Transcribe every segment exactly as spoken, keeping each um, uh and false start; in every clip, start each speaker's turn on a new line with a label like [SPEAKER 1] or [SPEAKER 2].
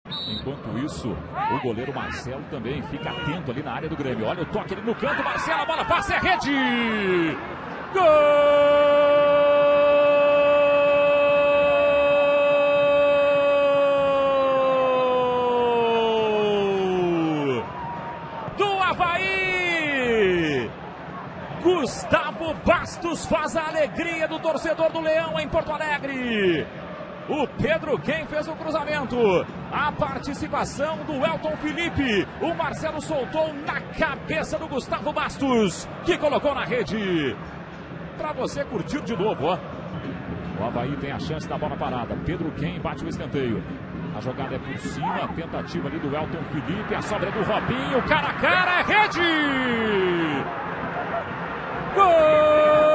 [SPEAKER 1] Enquanto isso, o goleiro Marcelo também fica atento ali na área do Grêmio. Olha o toque ali no canto, Marcelo, a bola passa, é rede! Gol! Do Avaí! Gustavo Bastos faz a alegria do torcedor do Leão em Porto Alegre. O Pedro quem fez o cruzamento. A participação do Elton Felipe. O Marcelo soltou na cabeça do Gustavo Bastos, que colocou na rede. Para você curtir de novo, ó. O Avaí tem a chance da bola parada. Pedro quem bate o escanteio. A jogada é por cima, a tentativa ali do Elton Felipe. A sobra do Robinho, cara a cara, é rede! Gol!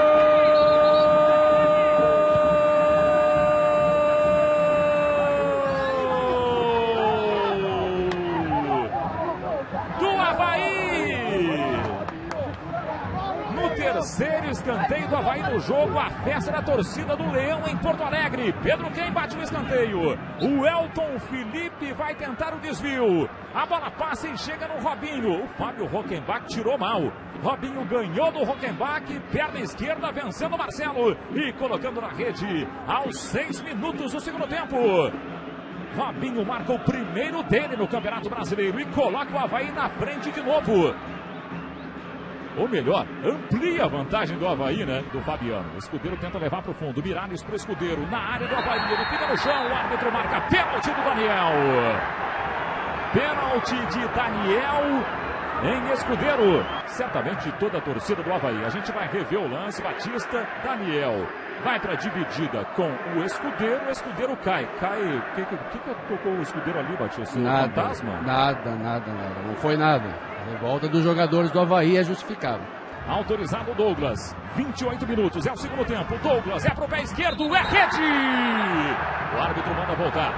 [SPEAKER 1] Terceiro escanteio do Avaí no jogo, a festa da torcida do Leão em Porto Alegre. Pedro quem bate no escanteio. O Elton Felipe vai tentar o desvio. A bola passa e chega no Robinho. O Fábio Rockenbach tirou mal. Robinho ganhou do Rockenbach, perna esquerda, vencendo o Marcelo e colocando na rede aos seis minutos do segundo tempo. Robinho marca o primeiro dele no Campeonato Brasileiro e coloca o Avaí na frente de novo. Ou melhor, amplia a vantagem do Avaí, né? Do Fabiano. O Escudeiro tenta levar para o fundo. Miralles para o Escudeiro. Na área do Avaí. Ele fica no chão. O árbitro marca pênalti do Daniel. Pênalti de Daniel em Escudeiro. Certamente toda a torcida do Avaí. A gente vai rever o lance. Batista, Daniel. Vai para a dividida com o Escudeiro. O Escudeiro cai. Cai. O que, que, que, que tocou o Escudeiro ali, Batista?
[SPEAKER 2] Nada,
[SPEAKER 1] fantasma?
[SPEAKER 2] Nada, nada, nada. Não foi nada. A revolta dos jogadores do Avaí é justificável.
[SPEAKER 1] Autorizado o Douglas. vinte e oito minutos. É o segundo tempo. Douglas é pro pé esquerdo. É rede! O árbitro manda voltar.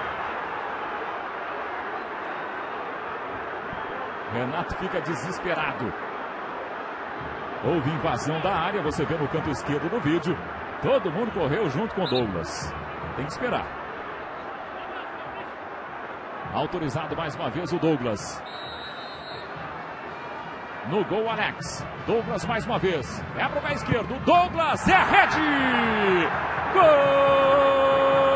[SPEAKER 1] Renato fica desesperado. Houve invasão da área. Você vê no canto esquerdo do vídeo. Todo mundo correu junto com o Douglas. Tem que esperar. Autorizado mais uma vez o Douglas. No gol, Alex. Douglas mais uma vez. É pro pé esquerdo. Douglas é rede! Gol!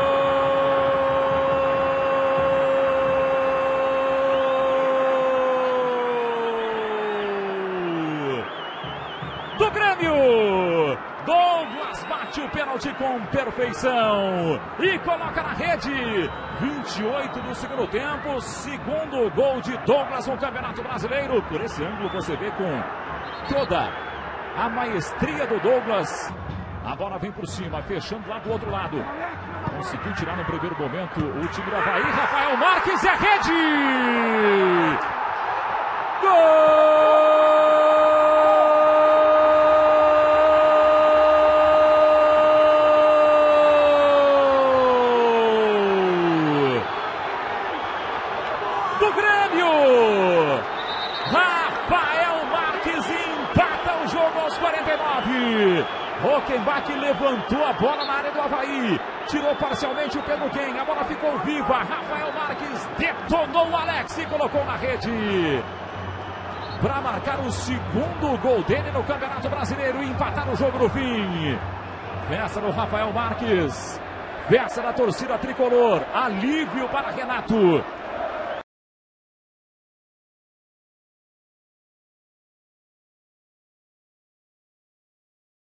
[SPEAKER 1] Do Grêmio! Douglas bate o pênalti com perfeição e coloca na rede. vinte e oito do segundo tempo, segundo gol de Douglas no Campeonato Brasileiro. Por esse ângulo você vê com toda a maestria do Douglas. A bola vem por cima, fechando lá do outro lado. Conseguiu tirar no primeiro momento o time do Avaí. Rafael Marques é rede! Gol! Do Grêmio, Rafael Marques empata o jogo aos quarenta e nove. Rockenbach levantou a bola na área do Avaí, tirou parcialmente o Pedro Quem, a bola ficou viva. Rafael Marques detonou o Alex e colocou na rede para marcar o segundo gol dele no Campeonato Brasileiro e empatar o jogo no fim. Festa do Rafael Marques, festa da torcida tricolor, alívio para Renato.